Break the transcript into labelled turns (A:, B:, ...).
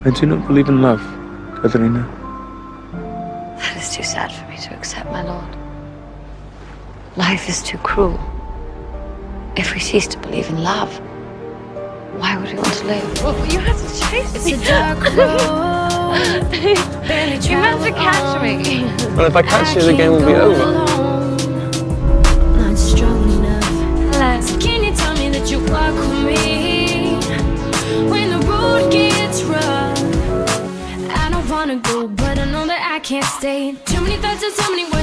A: I do not believe in love, Katharina.
B: That is too sad for me to accept, my lord. Life is too cruel. If we cease to believe in love, why would we want to live?
C: Well, you have to chase me.
D: It's a dark road.
C: You meant to catch me.
A: Well, if I catch you, the game will be over.
D: Not strong enough.
C: Hello.
D: So can you tell me that you walk with me when the road gets rough? I don't wanna go, but I know that I can't stay. Too many thoughts and so many